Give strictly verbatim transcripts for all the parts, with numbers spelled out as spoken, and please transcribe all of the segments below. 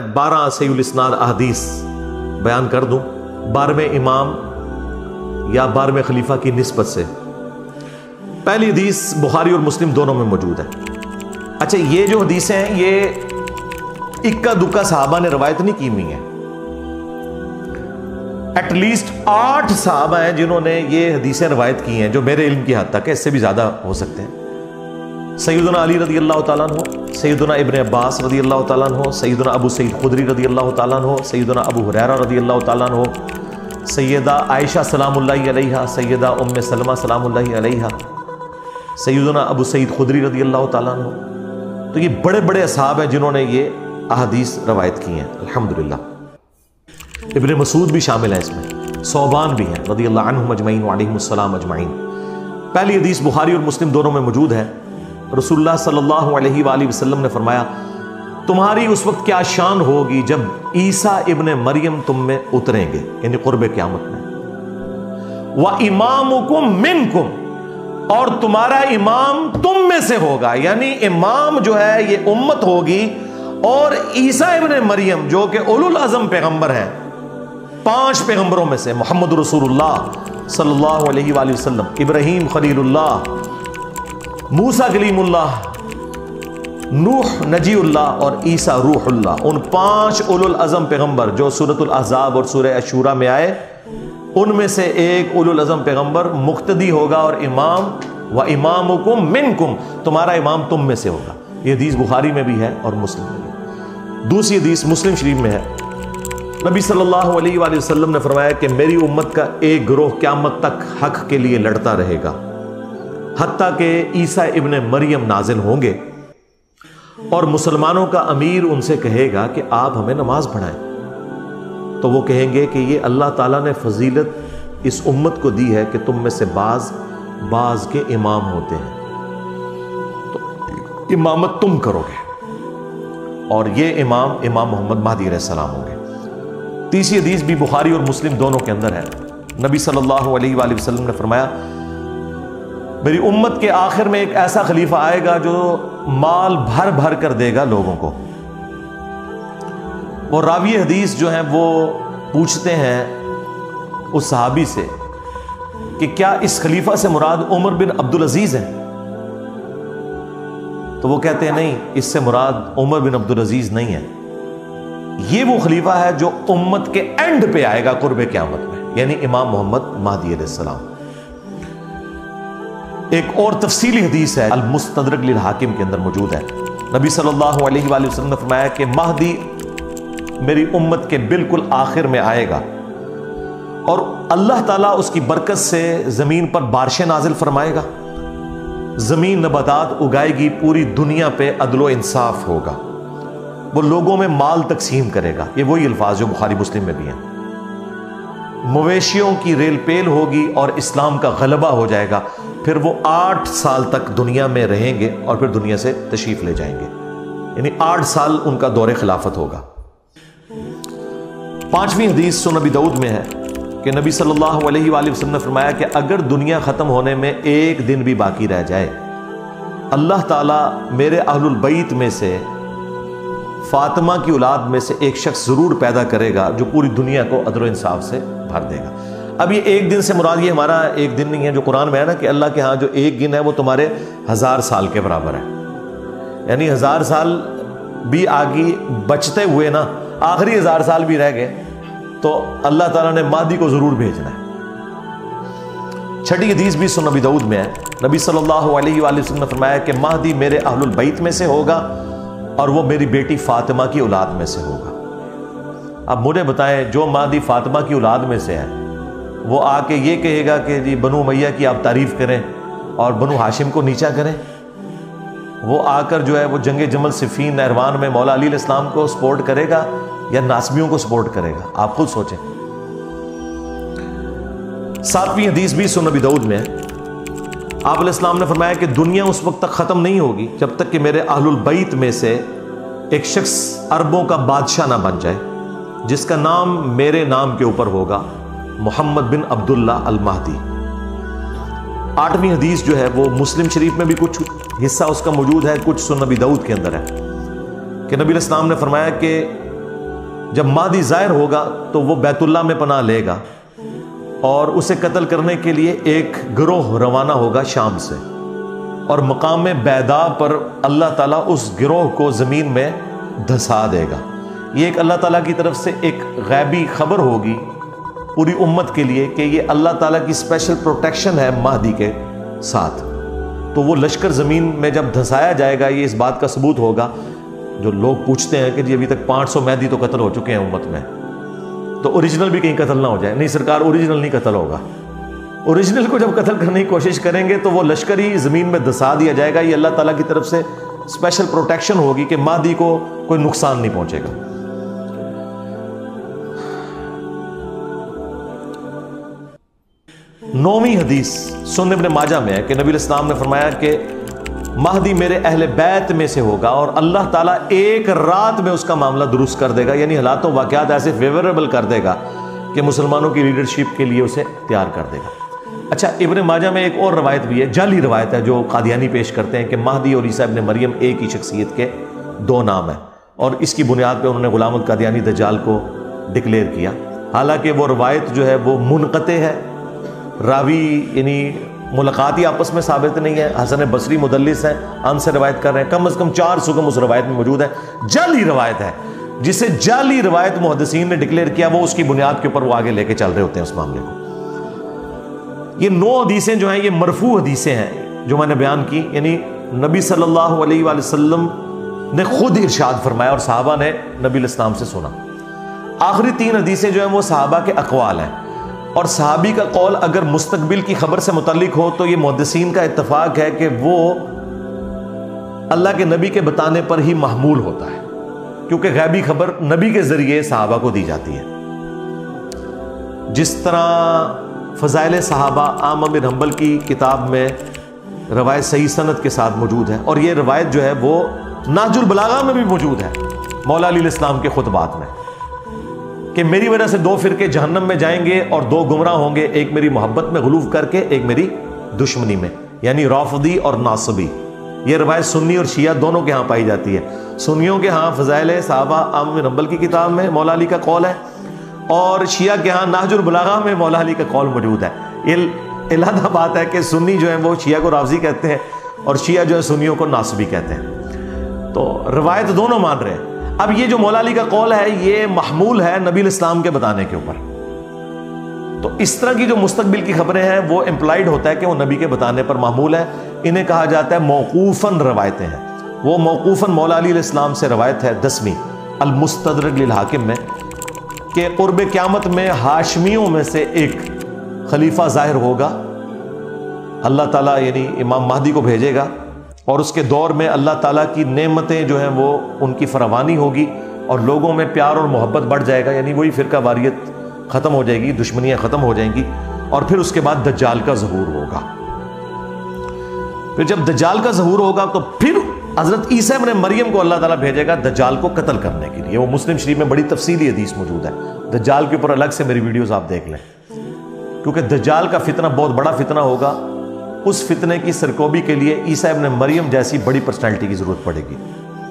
بارہ صحیح الاسناد احادیث بیان کر دوں بارہویں امام یا بارہویں خلیفہ کی نسبت سے۔ پہلی حدیث بخاری اور مسلم دونوں میں موجود ہے۔ اچھا، یہ جو حدیثیں ہیں یہ اکا دکا صحابہ نے روایت نہیں کی ہوئی ہیں، ایٹ لیسٹ آٹھ صحابہ ہیں جنہوں نے یہ حدیثیں روایت کی ہیں، جو میرے علم کی حد تک ہے، اس سے بھی زیادہ ہو سکتے ہیں۔ سیدنا علی رضی اللہ تعالیٰ عنہ، سیدنا ابن عباس رضی اللہ تعالیٰ عنہ، سیدنا ابو سعید خدری رضی اللہ تعالیٰ عنہ، سیدنا ابو ہریرہ رضی اللہ تعالیٰ عنہ، سیدہ عائشہ سلام اللہ علیہا، سیدہ ام سلمہ سلام اللہ علیہا، سیدنا ابو سعید خدری رضی اللہ تعالیٰ عنہ۔ تو یہ بڑے بڑے اصحاب ہیں جنہوں نے یہ احادیث روایت کی ہیں الحمدللہ۔ ابن مسعود بھی شامل ہیں اس میں، صوبان بھی ہیں رضی اللہ عنہم اجمعین وعلیہم السلام اجمعین۔ پہلی حدیث بخاری اور مسلم دونوں میں موجود ہے۔ رسول اللہ صلی اللہ علیہ وآلہ وسلم نے فرمایا، تمہاری اس وقت کیا شان ہوگی جب عیسیٰ ابن مریم تم میں اتریں گے، یعنی قرب قیامت میں، وَإِمَامُكُم مِّنكُم، اور تمہارا امام تم میں سے ہوگا، یعنی امام جو ہے یہ امت ہوگی، اور عیسیٰ ابن مریم جو کہ اولو العزم پیغمبر ہیں، پانچ پیغمبروں میں سے، محمد رسول اللہ صلی اللہ علیہ وآلہ وسلم، ابراہیم خلیل اللہ، موسیٰ کلیم اللہ، نوح نجی اللہ، اور عیسیٰ روح اللہ، ان پانچ اولو العزم پیغمبر جو سورۃ الاحزاب اور سورہ الشورى میں آئے، ان میں سے ایک اولو العزم پیغمبر مقتدی ہوگا اور امام، وَإِمَامُكُم مِّنكُم، تمہارا امام تم میں سے ہوگا۔ یہ حدیث بخاری میں بھی ہے اور مسلم میں بھی۔ دوسری حدیث مسلم شریف میں ہے، نبی صلی اللہ علیہ وآلہ وسلم نے فرمایا کہ میری امت کا ایک گروہ قیامت تک حق کے لیے لڑتا رہے گا، حتیٰ کہ عیسیٰ ابن مریم نازل ہوں گے، اور مسلمانوں کا امیر ان سے کہے گا کہ آپ ہمیں نماز پڑھائیں، تو وہ کہیں گے کہ یہ اللہ تعالیٰ نے فضیلت اس امت کو دی ہے کہ تم میں سے بعض بعض کے امام ہوتے ہیں، تو امامت تم کرو گے، اور یہ امام امام محمد مہدی علیہ السلام ہوں گے۔ تیسری حدیث بھی بخاری اور مسلم دونوں کے اندر ہے، نبی صلی اللہ علیہ وآلہ وسلم نے فرمایا، میری امت کے آخر میں ایک ایسا خلیفہ آئے گا جو مال بھر بھر کر دے گا لوگوں کو۔ وہ راوی حدیث جو ہیں وہ پوچھتے ہیں اس صحابی سے کہ کیا اس خلیفہ سے مراد عمر بن عبدالعزیز ہے؟ تو وہ کہتے ہیں نہیں، اس سے مراد عمر بن عبدالعزیز نہیں ہے، یہ وہ خلیفہ ہے جو امت کے اینڈ پہ آئے گا قرب قیامت میں، یعنی امام محمد مہدی علیہ السلام۔ ایک اور تفصیلی حدیث ہے المستدرک للحاکم کے اندر موجود ہے، نبی صلی اللہ علیہ وآلہ وسلم نے فرمایا کہ مہدی میری امت کے بالکل آخر میں آئے گا، اور اللہ تعالیٰ اس کی برکت سے زمین پر بارشیں نازل فرمائے گا، زمین نباتات اگائے گی، پوری دنیا پہ عدل و انصاف ہوگا، وہ لوگوں میں مال تقسیم کرے گا، یہ وہی الفاظ جو بخاری مسلم میں بھی ہیں، مویشیوں کی ریل پیل ہوگی اور اسلام کا غلبہ ہو جائے گا، پھر وہ آٹھ سال تک دنیا میں رہیں گے اور پھر دنیا سے تشریف لے جائیں گے، یعنی آٹھ سال ان کا دور خلافت ہوگا۔ پانچویں حدیث سنن نبی داؤد میں ہے کہ نبی صلی اللہ علیہ وآلہ وسلم نے فرمایا کہ اگر دنیا ختم ہونے میں ایک دن بھی باقی رہ جائے، اللہ تعالیٰ میرے اہل البیت میں سے فاطمہ کی اولاد میں سے ایک شخص ضرور پیدا کرے گا جو پوری دنیا کو عدل و انصاف سے بھر دے گا۔ اب یہ ایک دن سے مراد یہ ہمارا ایک دن نہیں ہے جو قرآن میں ہے نا کہ اللہ کے ہاں جو ایک دن ہے وہ تمہارے ہزار سال کے برابر ہے، یعنی ہزار سال بھی آگے بچتے ہوئے نا آخری ہزار سال بھی رہ گئے تو اللہ تعالیٰ نے مہدی کو ضرور بھیجنا ہے۔ چھٹی حدیث بھی سنن نبی داؤد میں ہے، نبی صلی اللہ علیہ وآلہ وسلم نے فرمایا کہ مہدی میرے اہل البیت میں سے ہوگا اور وہ میری بیٹی فاطمہ کی اولاد میں سے ہوگا۔ اب مجھے بتائیں، جو مہدی فاطمہ کی اولاد میں سے ہے وہ آ کے یہ کہے گا کہ جی بنو امیہ کی آپ تعریف کریں اور بنو ہاشم کو نیچا کریں؟ وہ آ کر جو ہے وہ جنگ جمل صفین نہروان میں مولا علی علیہ السلام کو سپورٹ کرے گا یا ناسبیوں کو سپورٹ کرے گا؟ آپ خود سوچیں۔ ساتویں حدیث بھی سنن نبی داؤد میں ہے، آپ علیہ السلام نے فرمایا کہ دنیا اس وقت تک ختم نہیں ہوگی جب تک کہ میرے اہل البیت میں سے ایک شخص عربوں کا بادشاہ نہ بن جائے جس کا نام میرے نام کے اوپر ہوگا، محمد بن عبداللہ المہدی۔ آٹھویں حدیث جو ہے وہ مسلم شریف میں بھی کچھ حصہ اس کا موجود ہے، کچھ سنن نبی داؤد کے اندر ہے کہ نبی علیہ السلام نے فرمایا کہ جب مہدی ظاہر ہوگا تو وہ بیت اللہ میں پناہ لے گا اور اسے قتل کرنے کے لیے ایک گروہ روانہ ہوگا شام سے، اور مقام بیدا پر اللہ تعالیٰ اس گروہ کو زمین میں دھسا دے گا۔ یہ ایک اللہ تعالیٰ کی طرف سے ایک غیبی خبر ہوگی پوری امت کے لیے کہ یہ اللہ تعالیٰ کی اسپیشل پروٹیکشن ہے مہدی کے ساتھ۔ تو وہ لشکر زمین میں جب دھسایا جائے گا، یہ اس بات کا ثبوت ہوگا۔ جو لوگ پوچھتے ہیں کہ جی ابھی تک پانچ سو مہدی تو قتل ہو چکے ہیں امت میں، تو اوریجنل بھی کہیں قتل نہ ہو جائے۔ نہیں سرکار، اوریجنل نہیں قتل ہوگا۔ اوریجنل کو جب قتل کرنے کی کوشش کریں گے تو وہ لشکر ہی زمین میں دھسا دیا جائے گا۔ یہ اللہ تعالیٰ کی طرف سے اسپیشل پروٹیکشن ہوگی کہ مہدی کو کوئی نقصان نہیں پہنچے گا۔ نویں حدیث سنن ابن ماجہ میں ہے کہ نبی علیہ السلام نے فرمایا کہ مہدی میرے اہل بیت میں سے ہوگا اور اللہ تعالیٰ ایک رات میں اس کا معاملہ درست کر دے گا، یعنی حالات و واقعات ایسے فیوریبل کر دے گا کہ مسلمانوں کی لیڈرشپ کے لیے اسے تیار کر دے گا۔ اچھا، ابن ماجہ میں ایک اور روایت بھی ہے، جعلی روایت ہے، جو قادیانی پیش کرتے ہیں کہ مہدی اور عیسیٰ ابن مریم ایک ہی شخصیت کے دو نام ہیں، اور اس کی بنیاد پہ انہوں نے غلام القادیانی دجال کو ڈکلیئر کیا۔ حالانکہ وہ روایت جو ہے وہ منقطع ہے، راوی یعنی ملاقات ہی آپس میں ثابت نہیں ہے۔ حسن بصری مدلس ہیں، ان سے روایت کر رہے ہیں، کم از کم چار سکم اس روایت میں موجود ہے۔ جعلی روایت ہے، جسے جعلی روایت محدثین نے ڈکلیئر کیا، وہ اس کی بنیاد کے اوپر وہ آگے لے کے چل رہے ہوتے ہیں اس معاملے کو۔ یہ نو حدیثیں جو ہیں یہ مرفوع حدیثیں ہیں جو میں نے بیان کی، یعنی نبی صلی اللہ علیہ وآلہ وسلم نے خود ارشاد فرمایا اور صحابہ نے نبی علیہ السلام سے سنا۔ آخری تین حدیثیں جو ہیں وہ صحابہ کے اقوال ہیں، اور صحابی کا قول اگر مستقبل کی خبر سے متعلق ہو تو یہ محدثین کا اتفاق ہے کہ وہ اللہ کے نبی کے بتانے پر ہی محمول ہوتا ہے، کیونکہ غیبی خبر نبی کے ذریعے صحابہ کو دی جاتی ہے۔ جس طرح فضائل صحابہ احمد بن حنبل کی کتاب میں روایت صحیح سند کے ساتھ موجود ہے، اور یہ روایت جو ہے وہ نہج البلاغہ میں بھی موجود ہے مولا علی علیہ السلام کے خطبات میں، کہ میری وجہ سے دو فرقے جہنم میں جائیں گے اور دو گمراہ ہوں گے، ایک میری محبت میں غلوف کر کے، ایک میری دشمنی میں، یعنی رافضی اور ناصبی۔ یہ روایت سنی اور شیعہ دونوں کے ہاں پائی جاتی ہے۔ سنیوں کے ہاں فضائل صحابہ احمد بن حنبل کی کتاب میں مولا علی کا قول ہے، اور شیعہ کے ہاں نہج البلاغہ میں مولا علی کا قول موجود ہے۔ یہ علیحدہ بات ہے کہ سنی جو ہے وہ شیعہ کو رافضی کہتے ہیں اور شیعہ جو ہے سنیوں کو ناصبی کہتے ہیں، تو روایت دونوں مان رہے ہیں۔ اب یہ جو مولا علی کا قول ہے یہ محمول ہے نبی علیہ السلام کے بتانے کے اوپر، تو اس طرح کی جو مستقبل کی خبریں ہیں وہ امپلائڈ ہوتا ہے کہ وہ نبی کے بتانے پر محمول ہے۔ انہیں کہا جاتا ہے موقوفاً روایتیں ہیں۔ وہ موقوفاً مولا علی علیہ السلام سے روایت ہے دسویں المستدرک للحاکم میں کہ قرب قیامت میں ہاشمیوں میں سے ایک خلیفہ ظاہر ہوگا، اللہ تعالیٰ یعنی امام مہدی کو بھیجے گا، اور اس کے دور میں اللہ تعالیٰ کی نعمتیں جو ہیں وہ ان کی فراوانی ہوگی اور لوگوں میں پیار اور محبت بڑھ جائے گا، یعنی وہی فرقہ واریت ختم ہو جائے گی، دشمنیاں ختم ہو جائیں گی، اور پھر اس کے بعد دجال کا ظہور ہوگا۔ پھر جب دجال کا ظہور ہوگا تو پھر حضرت عیسیٰ ابن مریم کو اللہ تعالیٰ بھیجے گا دجال کو قتل کرنے کے لیے۔ وہ مسلم شریف میں بڑی تفصیلی حدیث موجود ہے، دجال کے اوپر الگ سے میری ویڈیوز آپ دیکھ لیں، کیونکہ دجال کا فتنہ بہت بڑا فتنہ ہوگا۔ اس فتنے کی سرکوبی کے لیے عیسیٰ ابن مریم جیسی بڑی پرسنالٹی کی ضرورت پڑے گی۔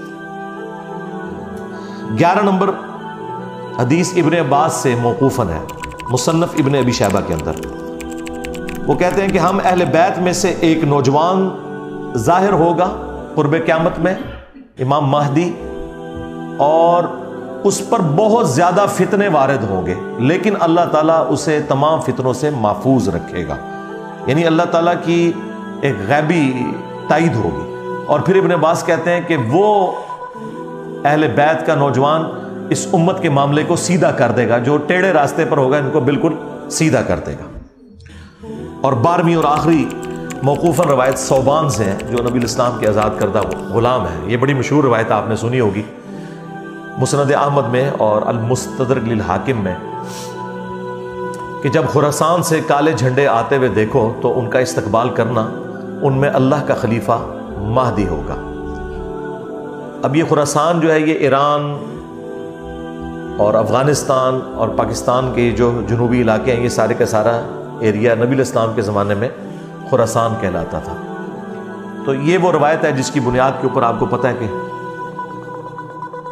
گیارہ نمبر حدیث ابن عباس سے موقوفاً ہے، مصنف ابن ابی شیبہ کے اندر۔ وہ کہتے ہیں کہ ہم اہل بیت میں سے ایک نوجوان ظاہر ہوگا قرب قیامت میں، امام مہدی، اور اس پر بہت زیادہ فتنے وارد ہوں گے، لیکن اللہ تعالیٰ اسے تمام فتنوں سے محفوظ رکھے گا، یعنی اللہ تعالیٰ کی ایک غیبی تائید ہوگی۔ اور پھر ابن عباس کہتے ہیں کہ وہ اہل بیت کا نوجوان اس امت کے معاملے کو سیدھا کر دے گا، جو ٹیڑھے راستے پر ہوگا ان کو بالکل سیدھا کر دے گا۔ اور بارہویں اور آخری موقوفاً روایت صوبان سے ہے، جو نبی علیہ السلام کے آزاد کردہ غلام ہے۔ یہ بڑی مشہور روایت آپ نے سنی ہوگی، مسند احمد میں اور المستدرک للحاکم میں، کہ جب خراسان سے کالے جھنڈے آتے ہوئے دیکھو تو ان کا استقبال کرنا، ان میں اللہ کا خلیفہ مہدی ہوگا۔ اب یہ خراسان جو ہے یہ ایران اور افغانستان اور پاکستان کے جو جنوبی علاقے ہیں، یہ سارے کا سارا ایریا نبی علیہ السلام کے زمانے میں خراسان کہلاتا تھا۔ تو یہ وہ روایت ہے جس کی بنیاد کے اوپر آپ کو پتہ ہے کہ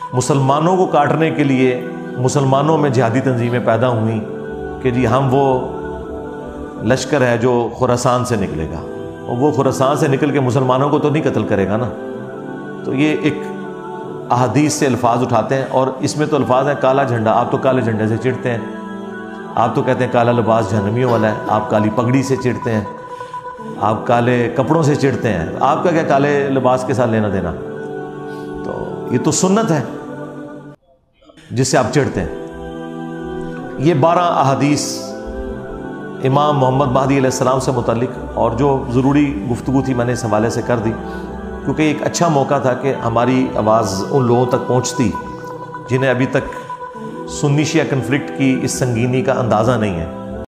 مسلمانوں کو کاٹنے کے لیے مسلمانوں میں جہادی تنظیمیں پیدا ہوئیں کہ جی ہم وہ لشکر ہے جو خراسان سے نکلے گا، اور وہ خراسان سے نکل کے مسلمانوں کو تو نہیں قتل کرے گا نا۔ تو یہ ایک احادیث سے الفاظ اٹھاتے ہیں، اور اس میں تو الفاظ ہیں کالا جھنڈا، آپ تو کالے جھنڈے سے چڑھتے ہیں، آپ تو کہتے ہیں کالا لباس جہنمیوں والا ہے، آپ کالی پگڑی سے چڑھتے ہیں، آپ کالے کپڑوں سے چڑھتے ہیں، آپ کا کیا کالے لباس کے ساتھ لینا دینا؟ تو یہ تو سنت ہے جس سے آپ چڑھتے ہیں۔ یہ بارہ احادیث امام محمد مہدی علیہ السلام سے متعلق، اور جو ضروری گفتگو تھی میں نے اس حوالے سے کر دی، کیونکہ ایک اچھا موقع تھا کہ ہماری آواز ان لوگوں تک پہنچتی جنہیں ابھی تک سنی شیعہ کنفلکٹ کی اس سنگینی کا اندازہ نہیں ہے۔